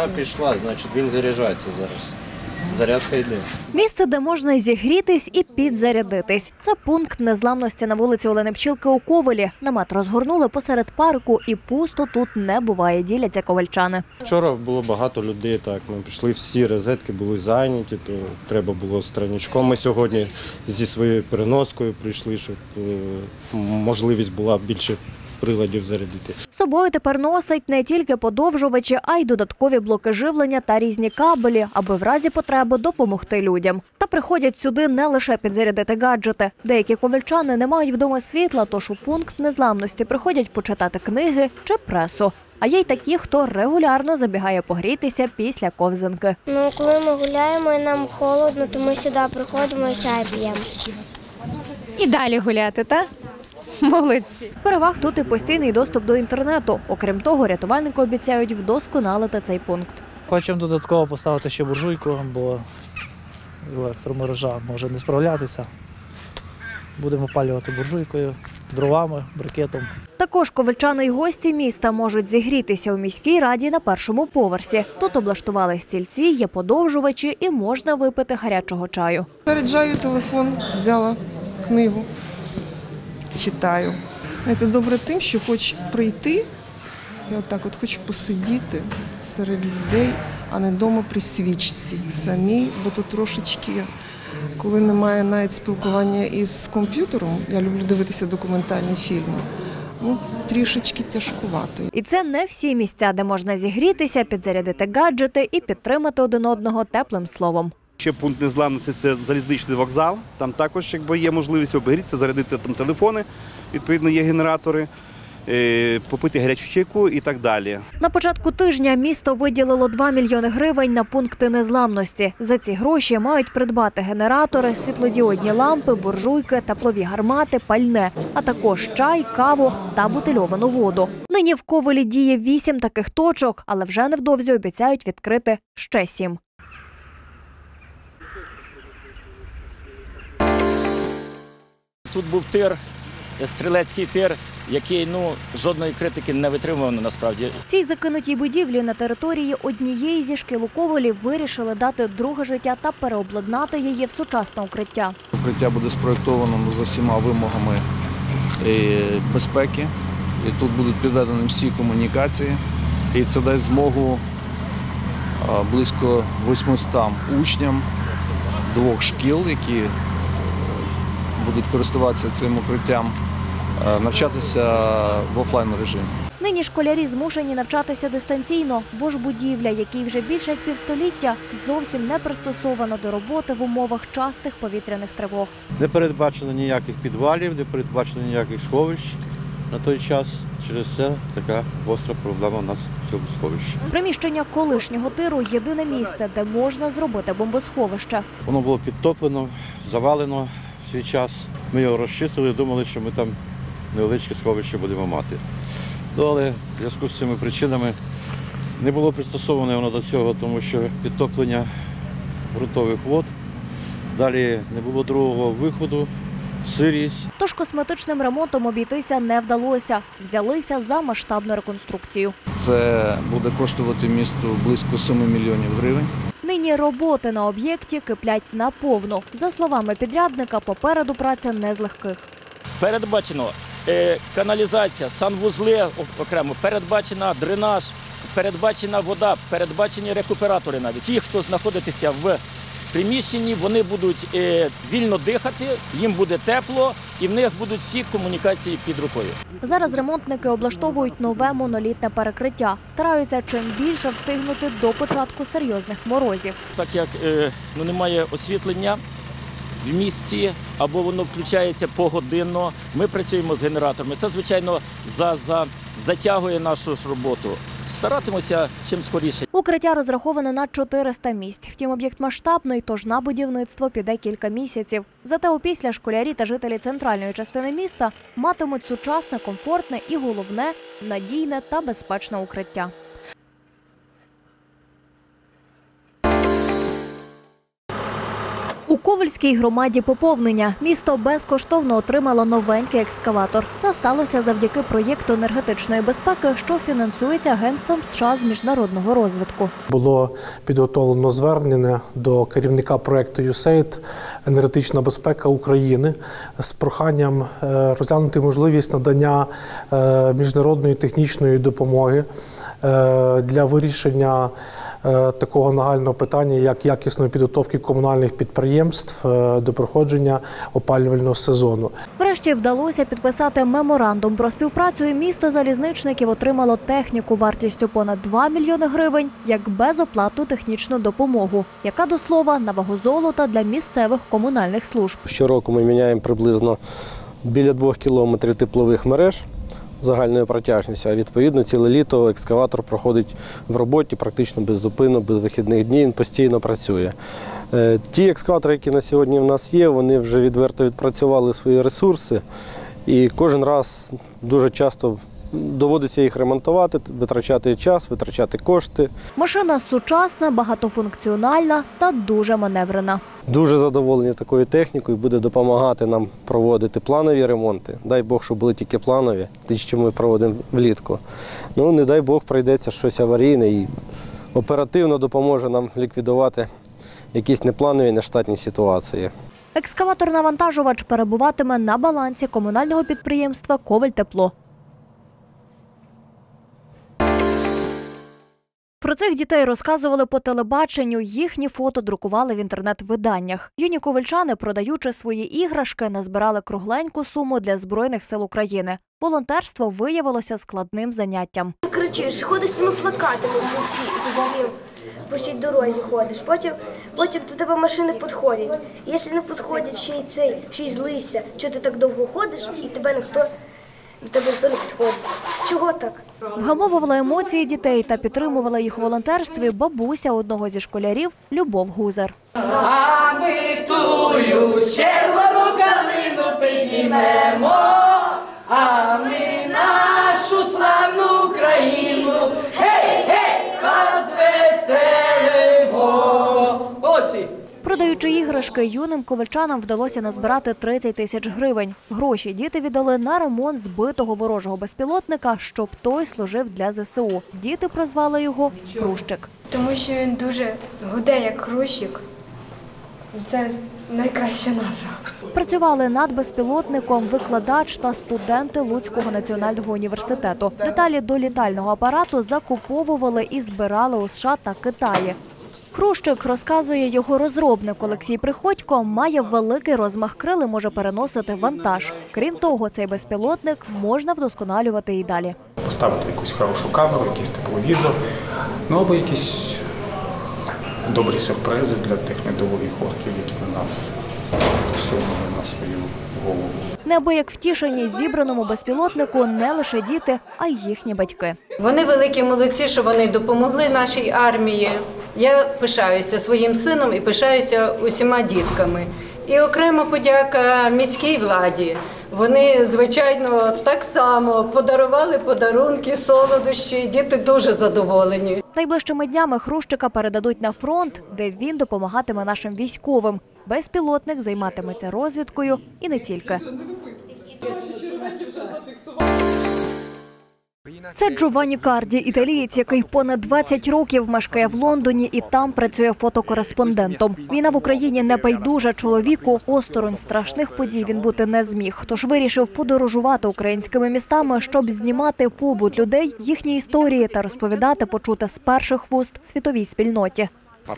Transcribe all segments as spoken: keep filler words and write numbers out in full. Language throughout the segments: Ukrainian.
Вода пішла, значить він заряджається зараз. Зарядка йде. Місце, де можна зігрітись і підзарядитись. Це пункт незламності на вулиці Олени Пчілки у Ковелі. Намет розгорнули посеред парку і пусто тут не буває, діляться ковельчани. Вчора було багато людей, так, ми пішли, всі розетки були зайняті, то треба було страничком. Ми сьогодні зі своєю переноскою прийшли, щоб можливість була більше приладів зарядити. З собою тепер носить не тільки подовжувачі, а й додаткові блоки живлення та різні кабелі, аби в разі потреби допомогти людям. Та приходять сюди не лише підзарядити гаджети. Деякі ковельчани не мають вдома світла, тож у пункт незламності приходять почитати книги чи пресу. А є й такі, хто регулярно забігає погрітися після ковзанки. Ну, коли ми гуляємо і нам холодно, то ми сюди приходимо і чай п'ємо. І далі гуляти, так? Молодці. З переваг тут і постійний доступ до інтернету. Окрім того, рятувальники обіцяють вдосконалити цей пункт. Хочемо додатково поставити ще буржуйку, бо електромережа може не справлятися. Будемо опалювати буржуйкою, дровами, брикетом. Також ковельчани й гості міста можуть зігрітися у міській раді на першому поверсі. Тут облаштували стільці, є подовжувачі і можна випити гарячого чаю. Заряджаю телефон, взяла книгу, читаю. Це добре тим, що хоч прийти, і отак от хочу посидіти серед людей, а не вдома при свічці самій, бо то трошечки, коли немає навіть спілкування із комп'ютером, я люблю дивитися документальні фільми, ну, трішечки тяжкувато. І це не всі місця, де можна зігрітися, підзарядити гаджети і підтримати один одного теплим словом. Ще пункт незламності – це залізничний вокзал. Там також якби, є можливість обігрітися, зарядити там телефони, відповідно є генератори, попити гарячу чайку і так далі. На початку тижня місто виділило два мільйони гривень на пункти незламності. За ці гроші мають придбати генератори, світлодіодні лампи, буржуйки, теплові гармати, пальне, а також чай, каву та бутильовану воду. Нині в Ковелі діє вісім таких точок, але вже невдовзі обіцяють відкрити ще сім. Тут був тир, стрілецький тир, який ну, жодної критики не витримував насправді. Цій закинутій будівлі на території однієї зі шкіл у Ковелі вирішили дати друге життя та переобладнати її в сучасне укриття. Укриття буде спроєктовано за всіма вимогами безпеки. І тут будуть підведені всі комунікації. І це дасть змогу близько восьмистам учням двох шкіл, які будуть користуватися цим укриттям, навчатися в офлайн режимі. Нині школярі змушені навчатися дистанційно, бо ж будівля, якій вже більше як півстоліття, зовсім не пристосована до роботи в умовах частих повітряних тривог. Не передбачено ніяких підвалів, не передбачено ніяких сховищ на той час. Через це така гостра проблема у нас в цьому сховищі. Приміщення колишнього тиру – єдине місце, де можна зробити бомбосховище. Воно було підтоплено, завалено в свій час. Ми його розчистили, думали, що ми там невеличке сховище будемо мати. Ну, але в зв'язку з цими причинами не було пристосоване воно до цього, тому що підтоплення ґрунтових вод, далі не було другого виходу, сирість. Тож косметичним ремонтом обійтися не вдалося. Взялися за масштабну реконструкцію. Це буде коштувати місту близько семи мільйонів гривень. Нині роботи на об'єкті киплять наповну. За словами підрядника, попереду праця не з легких. Передбачено е, каналізація, санвузли окремо, передбачена дренаж, передбачена вода, передбачені рекуператори навіть. Ті, хто знаходиться в приміщенні, вони будуть е, вільно дихати, їм буде тепло і в них будуть всі комунікації під рукою. Зараз ремонтники облаштовують нове монолітне перекриття. Стараються чим більше встигнути до початку серйозних морозів. Так як е, ну, немає освітлення в місті або воно включається погодинно, ми працюємо з генераторами. Це, звичайно, за, за, затягує нашу ж роботу. Старатимося чим скоріше. Укриття розраховане на чотириста місць. Втім, об'єкт масштабний, тож на будівництво піде кілька місяців. Зате опісля школярі та жителі центральної частини міста матимуть сучасне, комфортне і, головне, надійне та безпечне укриття. У У Ковельській громаді поповнення. Місто безкоштовно отримало новенький екскаватор. Це сталося завдяки проєкту енергетичної безпеки, що фінансується Агентством США з міжнародного розвитку. Було підготовлено звернення до керівника проєкту ю сейд «Енергетична безпека України» з проханням розглянути можливість надання міжнародної технічної допомоги для вирішення такого нагального питання, як якісної підготовки комунальних підприємств до проходження опалювального сезону. Врешті вдалося підписати меморандум про співпрацю, і місто залізничників отримало техніку вартістю понад два мільйони гривень як безоплатну технічну допомогу, яка, до слова, на вагу золота для місцевих комунальних служб. Щороку ми міняємо приблизно біля двох кілометрів теплових мереж загальною протяжністю, а відповідно ціле літо екскаватор проходить в роботі практично без зупину, без вихідних днів, він постійно працює. Ті екскаватори, які на сьогодні в нас є, вони вже відверто відпрацювали свої ресурси і кожен раз дуже часто доводиться їх ремонтувати, витрачати час, витрачати кошти. Машина сучасна, багатофункціональна та дуже маневрена. Дуже задоволені такою технікою, буде допомагати нам проводити планові ремонти. Дай Бог, щоб були тільки планові, ті, що ми проводимо влітку. Ну, не дай Бог, прийдеться щось аварійне і оперативно допоможе нам ліквідувати якісь непланові, нештатні ситуації. Екскаватор-навантажувач перебуватиме на балансі комунального підприємства «Ковельтепло». Про цих дітей розказували по телебаченню, їхні фото друкували в інтернет-виданнях. Юні ковельчани, продаючи свої іграшки, назбирали кругленьку суму для Збройних сил України. Волонтерство виявилося складним заняттям. Кричиш, ходиш з тими плакатами по всій, по всій дорозі ходиш. Потім, потім до тебе машини підходять. Якщо не підходять, ще й цей, ще й злися, що ти так довго ходиш і тебе ніхто, до тебе ніхто не підходить. Чого так? Вгамовувала емоції дітей та підтримувала їх у волонтерстві бабуся одного зі школярів Любов Гузар. А ми тую червону калину підіймемо, а ми нашу славну Україну, гей, гей, розвеселимо. Оці. Продаючи іграшки, юним ковельчанам вдалося назбирати тридцять тисяч гривень. Гроші діти віддали на ремонт збитого ворожого безпілотника, щоб той служив для зе се у. Діти прозвали його «Хрущик». Тому що він дуже гуде, як хрущик. Це найкраща назва. Працювали над безпілотником викладач та студенти Луцького національного університету. Деталі до літального апарату закуповували і збирали у США та Китаї. Хрущик, розказує його розробник Олексій Приходько, має великий розмах крил і може переносити вантаж. Крім того, цей безпілотник можна вдосконалювати і далі. Поставити якусь хорошу камеру, якийсь тепловізор, ну або якісь добрі сюрпризи для тих недолугих орків, які на нас сьогодні на свою голову. Неабияк втішені зібраному безпілотнику не лише діти, а й їхні батьки. Вони великі молодці, що вони допомогли нашій армії. Я пишаюся своїм сином і пишаюся усіма дітками. І окрема подяка міській владі. Вони, звичайно, так само подарували подарунки, солодощі. Діти дуже задоволені. Найближчими днями Хрущика передадуть на фронт, де він допомагатиме нашим військовим. Безпілотник займатиметься розвідкою і не тільки. Це Джованні Карді, італієць, який понад двадцять років мешкає в Лондоні і там працює фотокореспондентом. Війна в Україні не байдужа чоловіку, осторонь страшних подій він бути не зміг. Тож вирішив подорожувати українськими містами, щоб знімати побут людей, їхні історії та розповідати почуте з перших вуст світовій спільноті.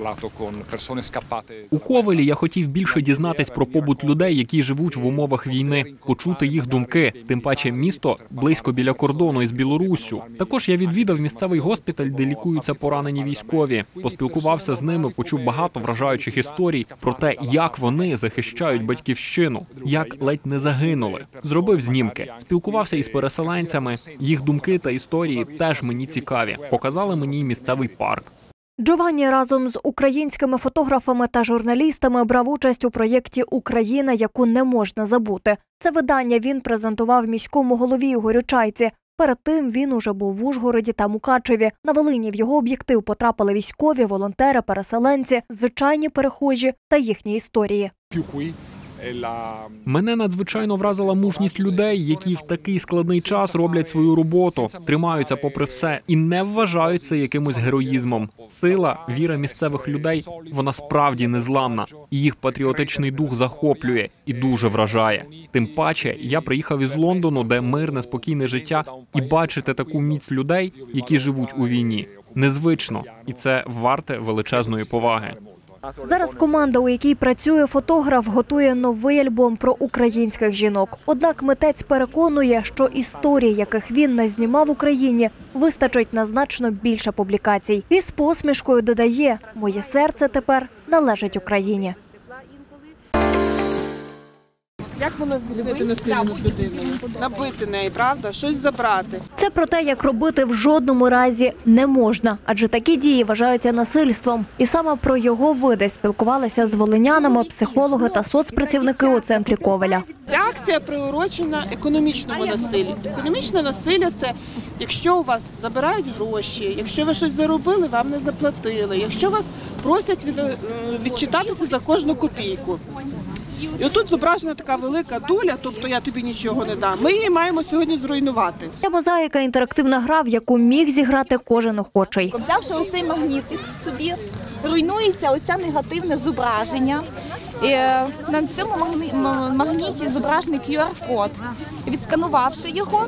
У Ковелі я хотів більше дізнатись про побут людей, які живуть в умовах війни, почути їх думки, тим паче місто близько біля кордону із Білоруссю. Також я відвідав місцевий госпіталь, де лікуються поранені військові. Поспілкувався з ними, почув багато вражаючих історій про те, як вони захищають батьківщину, як ледь не загинули. Зробив знімки, спілкувався із переселенцями, їх думки та історії теж мені цікаві. Показали мені місцевий парк. Джованні разом з українськими фотографами та журналістами брав участь у проєкті «Україна, яку не можна забути». Це видання він презентував міському голові Ігорю Чайці. Перед тим він уже був в Ужгороді та Мукачеві. На Волині в його об'єктив потрапили військові, волонтери, переселенці, звичайні перехожі та їхні історії. Мене надзвичайно вразила мужність людей, які в такий складний час роблять свою роботу, тримаються попри все і не вважають це якимось героїзмом. Сила, віра місцевих людей, вона справді незламна. І їх патріотичний дух захоплює і дуже вражає. Тим паче, я приїхав із Лондону, де мирне, спокійне життя, і бачити таку міць людей, які живуть у війні. Незвично. І це варте величезної поваги. Зараз команда, у якій працює фотограф, готує новий альбом про українських жінок. Однак митець переконує, що історій, яких він назнімав в Україні, вистачить на значно більше публікацій. І з посмішкою додає: «Моє серце тепер належить Україні». Як воно любити насильну людину? Набити неї, правда? Щось забрати. Це про те, як робити в жодному разі не можна, адже такі дії вважаються насильством. І саме про його види спілкувалися з волинянами, психологи та соцпрацівники у центрі Ковеля. Ця акція приурочена економічному насиллю. Економічне насилля – це якщо у вас забирають гроші, якщо ви щось заробили, вам не заплатили, якщо вас просять відчитатися за кожну копійку. І отут зображена така велика дуля, тобто я тобі нічого не дам. Ми її маємо сьогодні зруйнувати. Це «Мозаїка» – інтерактивна гра, в яку міг зіграти кожен охочий. Взявши ось цей магніт собі, руйнується ось це негативне зображення. І на цьому магніті зображений кю ар-код. Відсканувавши його,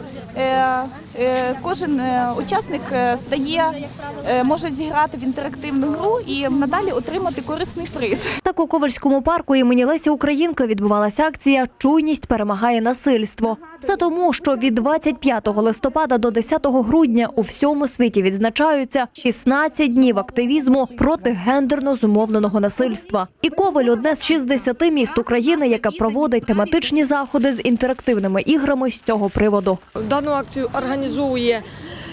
кожен учасник стає, може зіграти в інтерактивну гру і надалі отримати корисний приз. Так у Ковельському парку імені Лесі Українки відбувалася акція «Чуйність перемагає насильство». Все тому, що від двадцять п'ятого листопада до десятого грудня у всьому світі відзначаються шістнадцять днів активізму проти гендерно зумовленого насильства. І Ковель – одне з шістдесяти міст України, яке проводить тематичні заходи з інтерактивними іграми з цього приводу. Дану акцію організовує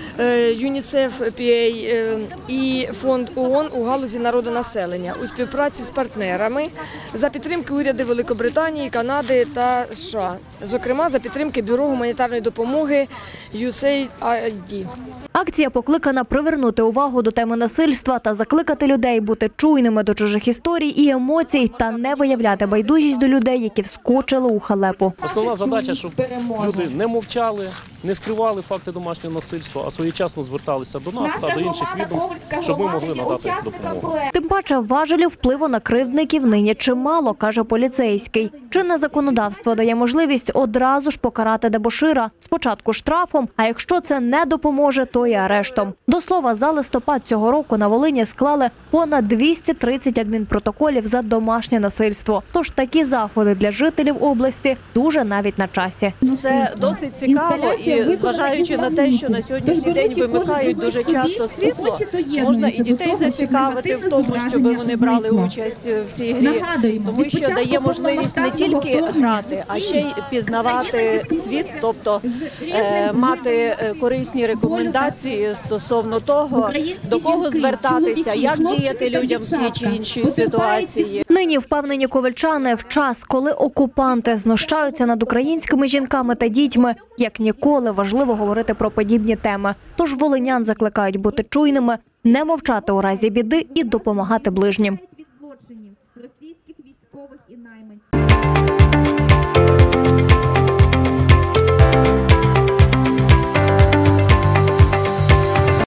ЮНІСЕФ, пі ей і фонд ООН у галузі народонаселення у співпраці з партнерами за підтримки урядів Великобританії, Канади та США. Зокрема, за підтримки Бюро гуманітарної допомоги ю ес ей ай ді. Акція покликана привернути увагу до теми насильства та закликати людей бути чуйними до чужих історій і емоцій та не виявляти байдужість до людей, які вскочили у халепу. Основна задача, щоб люди не мовчали, не скривали факти домашнього насильства, а своєчасно зверталися до нас та до інших відомств, щоб ми могли надати допомогу. Тим паче важелів впливу на кривдників нині чимало, каже поліцейський. Чинне законодавство дає можливість одразу ж покарати дебошира. Спочатку штрафом, а якщо це не допоможе, то і арештом. До слова, за листопад цього року на Волині склали понад двісті тридцять адмінпротоколів за домашнє насильство. Тож такі заходи для жителів області дуже навіть на часі. Це досить цікаво і зважаючи на те, що на сьогоднішній день вимикають дуже часто світло, можна і дітей зацікавити в тому, щоб вони брали участь в цій грі, тому що дає можливість не тільки грати, а ще й пізнавати світ, тобто е, мати корисні рекомендації стосовно того, до кого звертатися, як діяти людям в тій чи іншій ситуації. Нині впевнені ковельчани, в час, коли окупанти знущаються над українськими жінками та дітьми, як ніколи важливо говорити про подібні теми. Тож волинян закликають бути чуйними, не мовчати у разі біди і допомагати ближнім. Від злочинів російських військових і найманців.